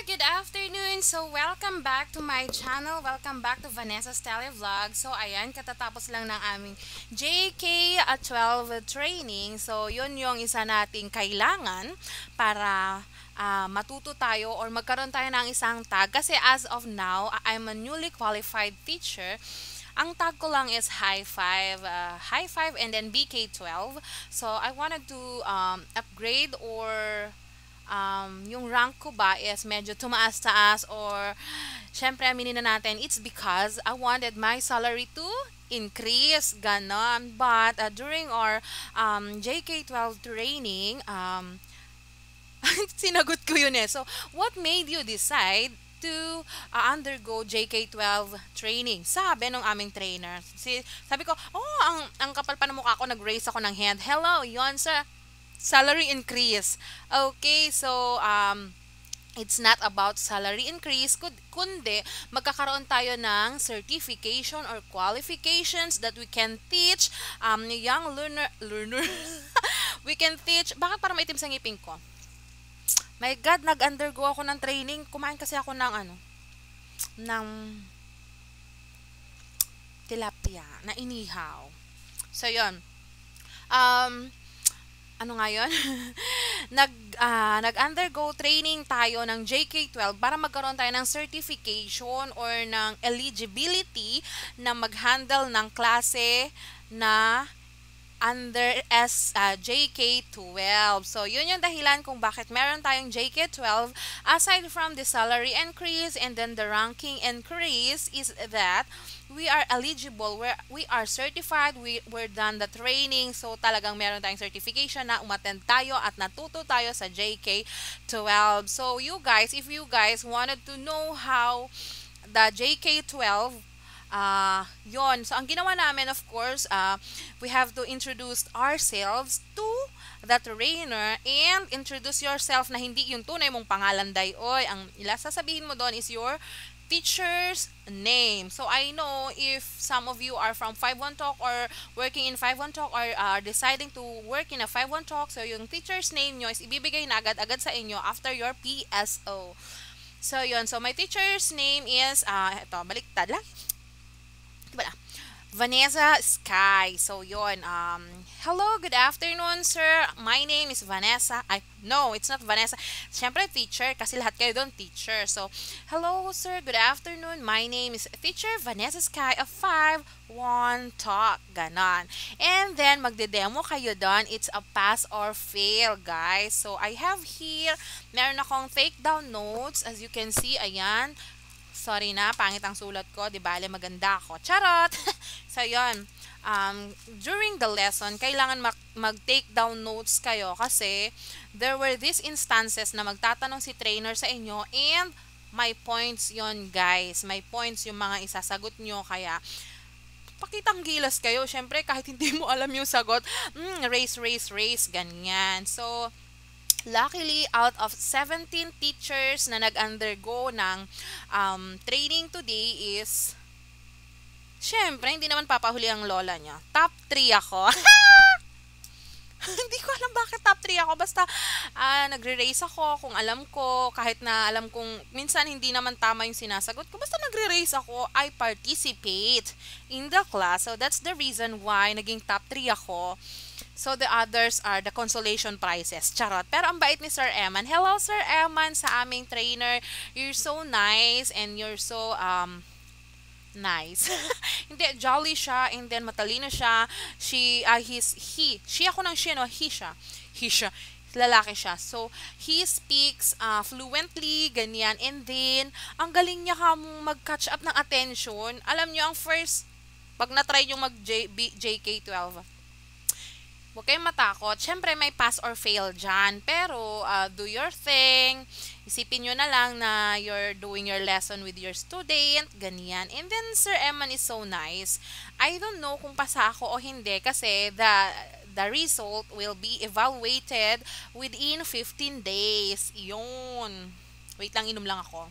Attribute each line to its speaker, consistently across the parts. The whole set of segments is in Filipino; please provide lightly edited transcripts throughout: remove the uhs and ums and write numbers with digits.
Speaker 1: good afternoon. So, welcome back to my channel. Welcome back to Vanessa's Televlog. So, ayan, katatapos lang ng aming JK12 training. So, yun yung isa nating kailangan para matuto tayo or magkaroon tayo ng isang tag. Kasi as of now, I'm a newly qualified teacher. Ang tag ko lang is high five and then BK12. So, I wanted to upgrade or yung rank ko ba is medyo tumaas-taas or syempre aminin na natin it's because I wanted my salary to increase ganon, but during our JK12 training sinagot ko yun eh. So what made you decide to undergo JK12 training? Sabi nung aming trainer. Sabi ko, oh, ang kapal pa ng mukha ko, nag-raise ako ng hand. Hello, yon sa salary increase. Okay, so it's not about salary increase, kundi magkakaroon tayo ng certification or qualifications that we can teach young learner we can teach. Bakit para maitim sa ngipin ko? My God, nag-undergo ako ng training. Kumain kasi ako ng ng tilapia na inihaw. So, yon. Ano nga yun? Nag-undergo training tayo ng JK12 para magkaroon tayo ng certification or ng eligibility na mag-handle ng klase na under JK12. So, yun yung dahilan kung bakit meron tayong JK12. Aside from the salary increase and then the ranking increase is that we are eligible, we are certified, we're done the training. So, talagang meron tayong certification na umattend tayo at natuto tayo sa JK12. So, you guys, if you guys wanted to know how the JK12 yon. So, ang ginawa namin, of course, we have to introduce ourselves to the trainer and introduce yourself na hindi yung tunay mong pangalan, dayoy. Ang sasabihin mo doon is your teacher's name. So, I know if some of you are from 51 Talk or working in 51 Talk or are deciding to work in a 51 Talk, so yung teacher's name nyo is ibibigay na agad-agad sa inyo after your PSO. So, yun. So, my teacher's name is, ito, baliktad lang. Vanessa Sky. So, yon. Hello, good afternoon, sir. My name is Vanessa. No, it's not Vanessa. Siyempre, teacher. Kasi lahat kayo doon, teacher. So, hello, sir. Good afternoon. My name is teacher Vanessa Sky of 51 Talk. Ganon. And then, magde-demo kayo doon. It's a pass or fail, guys. So, I have here, meron akong take down notes. As you can see, ayan. Sorry na, pangit ang sulat ko. Di bale, maganda ako. Charot! So, yun. During the lesson, kailangan mag-take down notes kayo kasi there were these instances na magtatanong si trainer sa inyo and may points yon guys. May points yung mga isasagot nyo. Kaya, pakitang gilas kayo. Siyempre, kahit hindi mo alam yung sagot, race, ganyan. So, luckily, out of 17 teachers na nag-undergo ng training today is, syempre, hindi naman papahuli ang lola niya. Top 3 ako. Hindi ko alam bakit top 3 ako. Basta, nagre-race ako kung alam ko. Kahit na alam kong minsan hindi naman tama yung sinasagot ko. Basta nagre-race ako, I participate in the class. So, that's the reason why naging top 3 ako. So, the others are the consolation prizes. Charot. Pero ang bait ni Sir Eman. Hello, Sir Eman, sa aming trainer. You're so nice and you're so, nice. Hindi, jolly siya and then matalino siya. She ako ng she, no? He siya. Lalaki siya. So, he speaks fluently, ganyan. And then, ang galing niya mag-catch up ng attention. Alam niyo, ang first, pag na-try yung JK12, huwag kayong matakot. Siyempre, may pass or fail dyan. Pero, do your thing. Isipin nyo na lang na you're doing your lesson with your student. Ganyan. And then, Sir Eman is so nice. I don't know kung pasa ako o hindi kasi the result will be evaluated within 15 days. Yun. Wait lang, inom lang ako.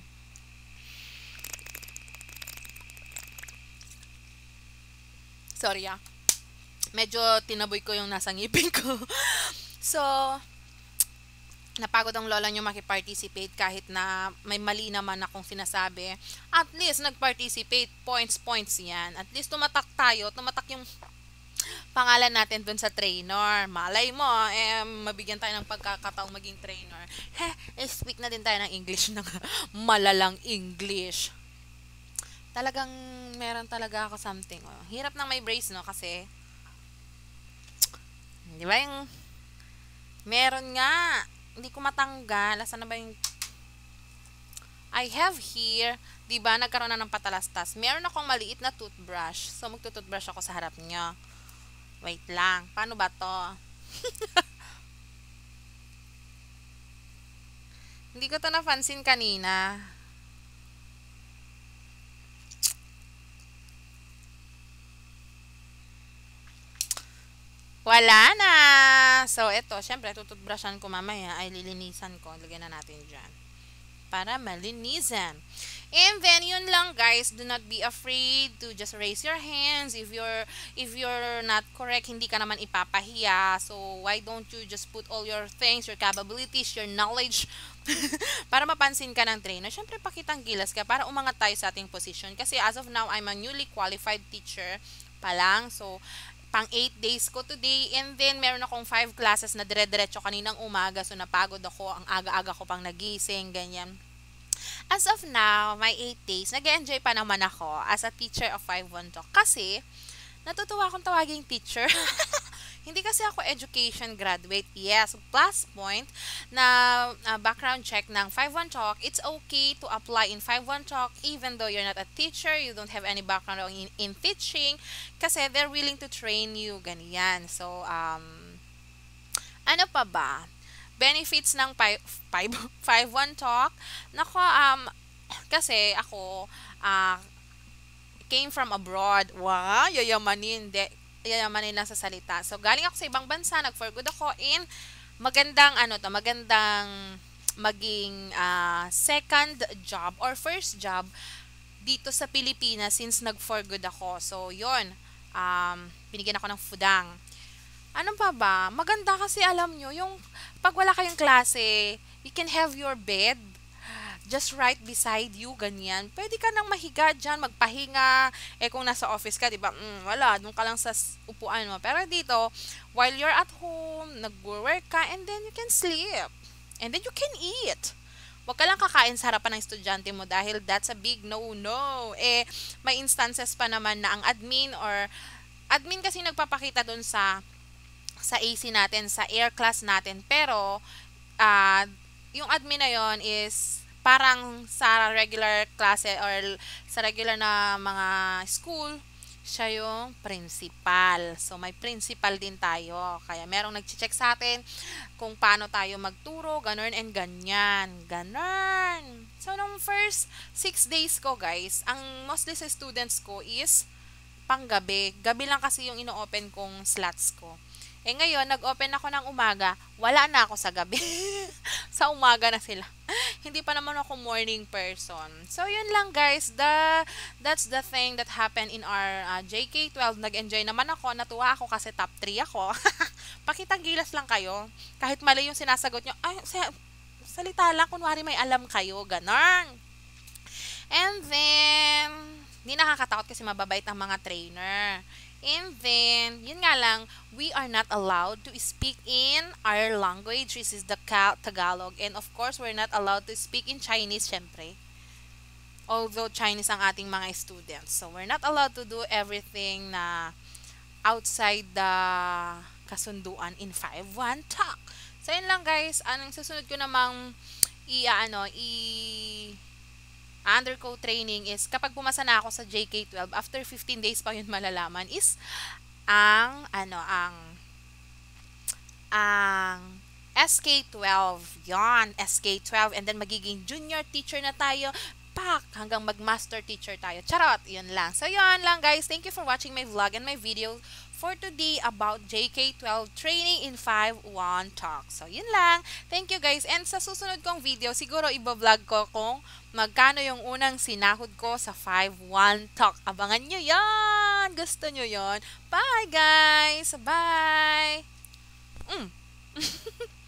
Speaker 1: Sorry medyo tinaboy ko yung nasa ngipin ko. So, napagod ang lola niyo maki-participate kahit na may mali naman akong sinasabi. At least nag-participate, points, points yan. At least tumatak tayo, tumatak yung pangalan natin dun sa trainer. Malay mo, mabigyan tayo ng pagkakataong maging trainer. Speak na din tayo ng English ng malalang English. Talagang meron talaga ako something. Oh. Hirap ng may brace, no? Kasi, di ba yung, meron nga, hindi ko matanggal. Asan na ba yung, I have here, di ba, nagkaroon na ng patalastas. Meron akong maliit na toothbrush. So, magtutoothbrush ako sa harap niya. Wait lang. Paano ba to? Hindi ko to napansin kanina. Wala na. So, ito. Syempre, tututbrushan ko mamaya. Ay, lilinisan ko. Lagyan na natin dyan. Para malinisan. And then, yun lang guys. Do not be afraid to just raise your hands. If you're not correct, hindi ka naman ipapahiya. So, why don't you just put all your things, your capabilities, your knowledge, para mapansin ka ng trainer. Syempre, pakitang gilas ka para umangat tayo sa ating position. Kasi as of now, I'm a newly qualified teacher pa lang. So, pang 8 days ko today, and then meron akong 5 classes na dire-diretso kaninang umaga, so napagod ako, ang aga-aga ko pang nagising, ganyan. As of now, my 8 days, nag-enjoy pa naman ako as a teacher of 512 kasi natutuwa akong tawaging teacher. Hindi kasi ako education graduate. Yes, plus point na background check ng 51 Talk, it's okay to apply in 51 Talk even though you're not a teacher, you don't have any background in teaching, kasi they're willing to train you, ganyan. So, ano pa ba? Benefits ng 51 Talk. Nako, kasi ako, came from abroad. Wow, yayamanin. Yayamanin lang sa salita. So, galing ako sa ibang bansa, nag-for good ako in magandang, magandang maging second job or first job dito sa Pilipinas since nag-for good ako. So, yun. Binigyan ako ng fudang. Ano pa ba? Maganda kasi alam nyo, yung pag wala kayong klase, you can have your bed just right beside you, ganyan. Pwede ka nang mahiga dyan, magpahinga. Eh kung nasa office ka, di ba, wala, doon ka lang sa upuan mo. Pero dito, while you're at home, nag-work ka, and then you can sleep. And then you can eat. Huwag ka lang kakain sa harapan ng estudyante mo dahil that's a big no-no. Eh, may instances pa naman na ang admin kasi nagpapakita doon sa AC natin, sa air class natin. Pero, yung admin na yon is parang sa regular klase or sa regular na mga school, siya yung principal. So, may principal din tayo. Kaya merong nag-check sa atin kung paano tayo magturo, ganun and ganyan. Ganun. So, nung first 6 days ko, guys, ang mostly sa students ko is panggabi. Gabi lang kasi yung ino-open kong slots ko. Eh ngayon, nag-open ako ng umaga, wala na ako sa gabi. Sa umaga na sila. Hindi pa naman ako morning person. So, yun lang guys. That's the thing that happened in our JK12. Nag-enjoy naman ako. Natuwa ako kasi top 3 ako. Pakitang gilas lang kayo. Kahit mali yung sinasagot nyo, ay, salita lang. Kunwari may alam kayo. Ganon. And then, hindi nakakatakot kasi mababait ang mga trainer. And then, yun nga lang, we are not allowed to speak in our language, which is the Tagalog. And of course, we're not allowed to speak in Chinese, syempre. Although Chinese ang ating mga students. So, we're not allowed to do everything na outside the kasunduan in 5-1 talk. So, yun lang guys. Anong susunod ko namang undergo training is kapag pumasa na ako sa JK12, after 15 days pa yun malalaman, is ang SK12. Yon, SK12. And then magiging junior teacher na tayo hanggang mag-master teacher tayo. Charot! Yun lang. So, yun lang guys. Thank you for watching my vlog and my video for today about JK12 training in 5-1 talk. So, yun lang. Thank you guys. And sa susunod kong video, siguro iba-vlog ko kung magkano yung unang sinahod ko sa 5-1 talk. Abangan nyo yan! Gusto nyo yon? Bye guys! Bye!